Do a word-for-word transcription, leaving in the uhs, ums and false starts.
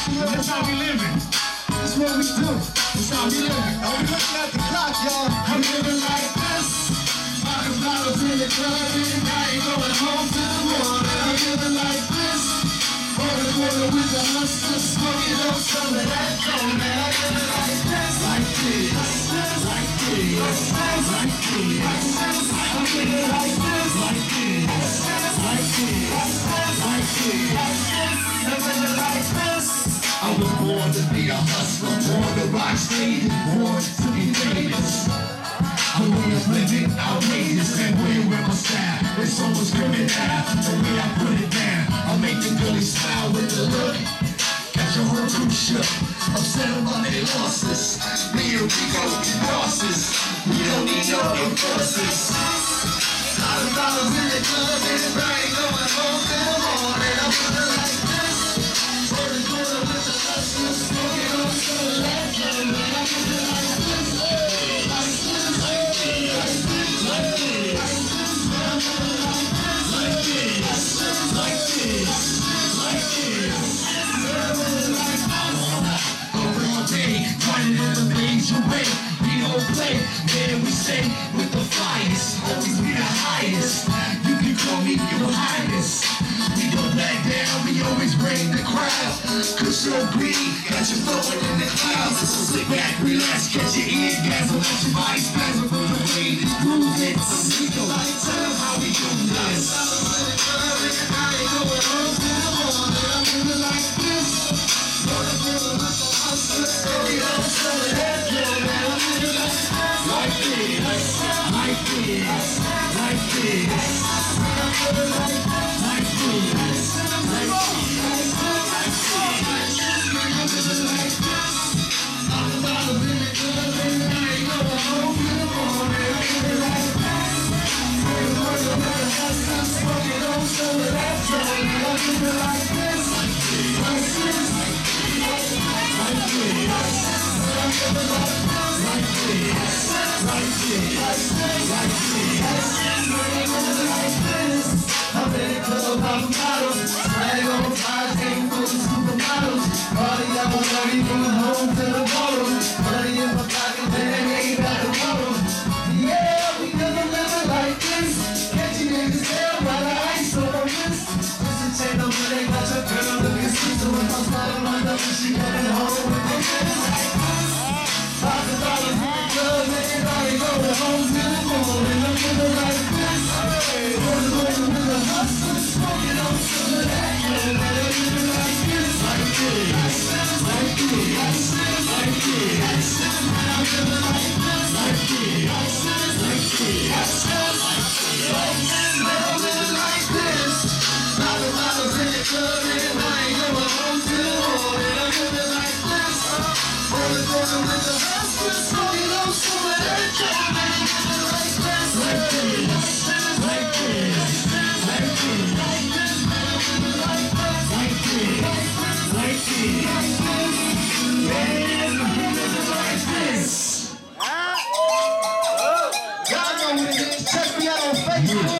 That's how we living. That's what we do. That's how we living. Now we looking at the clock, y'all. I'm living like this. Pocket bottles in the club, and I ain't going home till the morning. I'm living like this. Water, water with the hustlers, smoking up some of that cold, man. I'm living like this, like this, like this, like this. I'm living like this, like this, like this, like this. I'm living like this. I was born to be a hustler, born to rock stage, born to be famous. The way of living outrageous, and way with my style. It's almost criminal, the way I put it down. I make the girlies smile with the look. Got your whole crew shook, upset about their losses. Me and Rico, bosses. We don't need no enforcers. Thousand dollars in the club, and the brain going home till the morning. I'm living like this. Rolling quarter with the hustlers, smoking on some of that club, man. I'm living like this. Like this, like this, like this, like this. I'm living like this, like this, like this, like this. I'm living like this. Over all day, running in the major way. We don't play, man, we stay with the flyers. Always be the highest. You can call me your highness. We don't back down, we always bring the crowd. Cause you're green, got you floating in the clouds. So sit back, relax, catch your ear gas, and let your body spasm from the way this groove hits. We go like, tell them how we do this. I ain't going home till the morning. I'm living like this. Rolling through the hustlers, we don't sell it at your man. I'm living like this, like this, like this, like this. I'm living like this, like this, like this, like this. I'm living like this. I'm about to be in the club, and I ain't going home till the morning. I'm living like this. Working, working with the hustlers, smoking on some of that joint. I'm living like this, like this, like this, like this. I'm living like this, like this, like this, like this. I'm in the club, I'm models, swag on five, ain't full of supermodels. Party, I'm already going home to the bottles. Money in my pocket, then ain't got the bottle. Yeah, we never living like this. Can't you niggas tell by the ice on my wrist? Listen, chain on my neck, got your girl looking sweet. So if I'm sliding my number, she coming home.